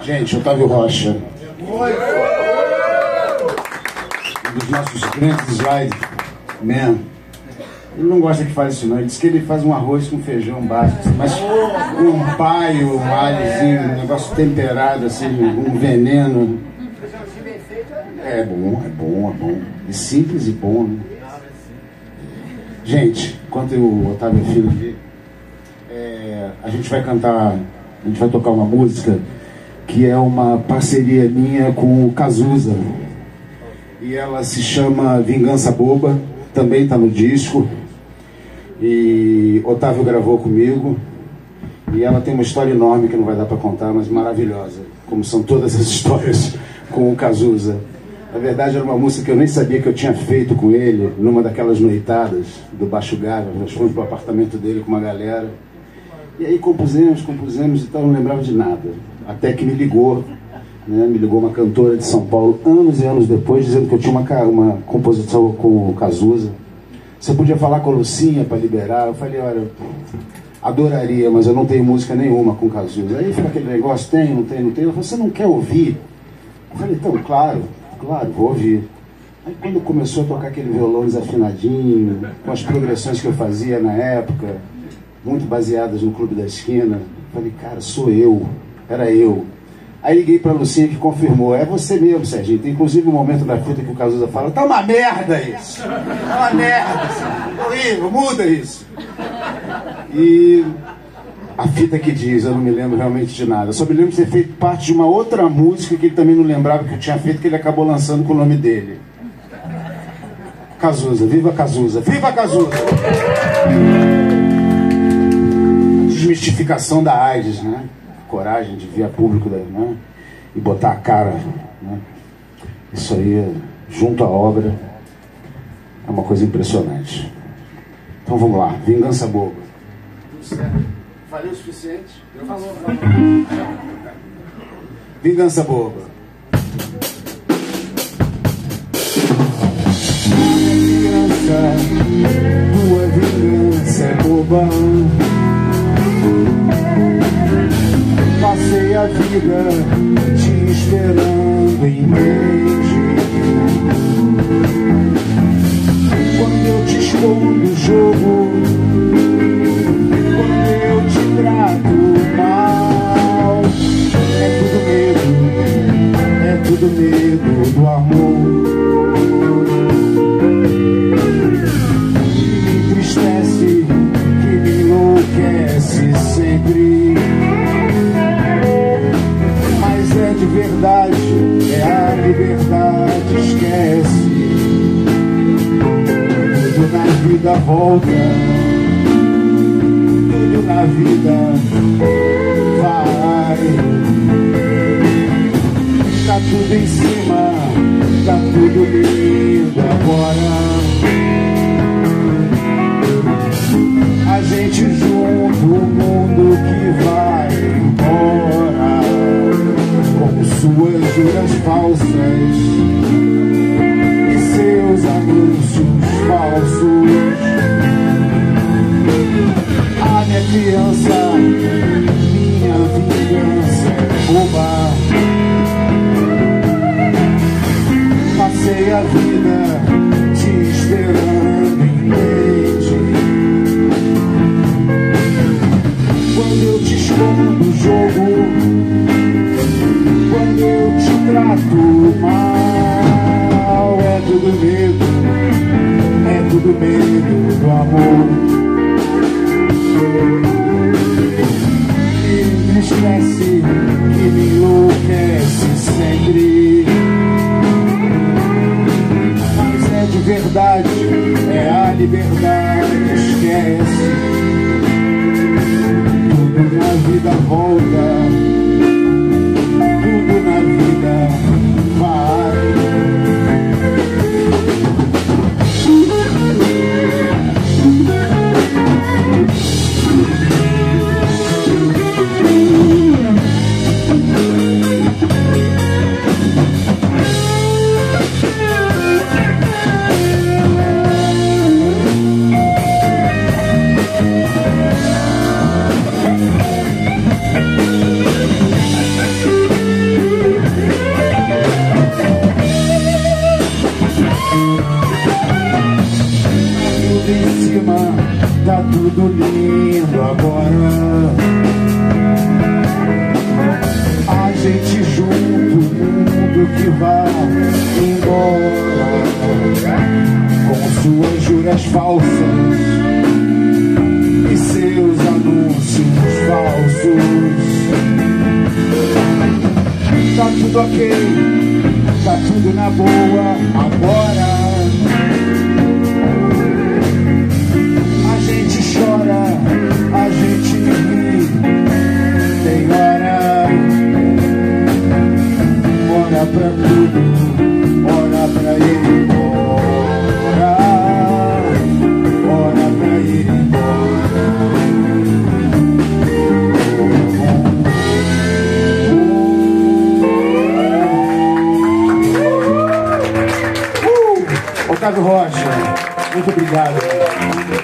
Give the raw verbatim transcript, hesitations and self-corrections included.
Gente, Otávio Rocha. Um dos nossos grandes slide man. Ele não gosta que faz isso não, ele diz que ele faz um arroz com feijão básico, mas um paio, um alhozinho, um negócio temperado, assim, um veneno. É bom, é bom, é bom. É simples e bom, né? Gente, enquanto o Otávio é filho aqui, é, a gente vai cantar, a gente vai tocar uma música que é uma parceria minha com o Cazuza. E ela se chama Vingança Boba, também está no disco. E Otávio gravou comigo. E ela tem uma história enorme que não vai dar para contar, mas maravilhosa, como são todas as histórias com o Cazuza. Na verdade era uma música que eu nem sabia que eu tinha feito com ele, numa daquelas noitadas do Baixo Gávea. Nós fomos para o apartamento dele com uma galera. E aí compusemos, compusemos e tal, não lembrava de nada. Até que me ligou, né, me ligou uma cantora de São Paulo, anos e anos depois, dizendo que eu tinha uma, uma composição com o Cazuza. Você podia falar com a Lucinha para liberar? Eu falei, olha, adoraria, mas eu não tenho música nenhuma com o Cazuza. Aí fica aquele negócio, tem, não tem, não tem. Ela falou, você não quer ouvir? Eu falei, então, claro, claro, vou ouvir. Aí quando começou a tocar aquele violão desafinadinho, com as progressões que eu fazia na época, muito baseadas no Clube da Esquina, eu falei, cara, sou eu, era eu. Aí liguei pra Lucinha que confirmou, é você mesmo, Serginho. Tem inclusive um momento da fita que o Cazuza fala, tá uma merda isso, tá uma merda, Serginho. Horrível, muda isso. E a fita que diz, eu não me lembro realmente de nada, eu só me lembro de ter feito parte de uma outra música que ele também não lembrava que eu tinha feito, que ele acabou lançando com o nome dele. Cazuza, viva Cazuza, viva Cazuza! Desmistificação da AIDS, né? Coragem de vir a público, né? E botar a cara, né? Isso aí, junto à obra, é uma coisa impressionante. Então vamos lá, Vingança Boba. Tudo certo? Falei o suficiente? Eu falou, falou. Vingança Boba. Vingança, tua vingança é boba. Passei a vida te esperando em beijo. Quando eu te escondo o jogo, quando eu te trato mal, é tudo medo, é tudo medo do amor. Que me entristece, que me enlouquece sempre. É de verdade, é a liberdade, esquece. Tudo na vida volta, tudo na vida vai. Tá tudo em cima, tá tudo lindo agora. A gente junto, o mundo que vai embora. Com suas juras falsas e seus anúncios falsos. A minha criança, minha vingança é boba. Passei a vida te esperando em leite. Quando eu te escondo o jogo, quando eu te trato mal, é tudo medo, é tudo medo do amor. Que me entristece, que me enlouquece sempre. Mas é de verdade, é a liberdade, esquece. Tudo na vida volta, tudo na vida vai. falsas e seus anúncios falsos. Tá tudo ok, tá tudo na boa agora. A gente chora, a gente ri, tem hora. Ora pra tudo, ora pra ir embora, ora pra ir embora. Uh! Otávio Rocha, muito obrigado.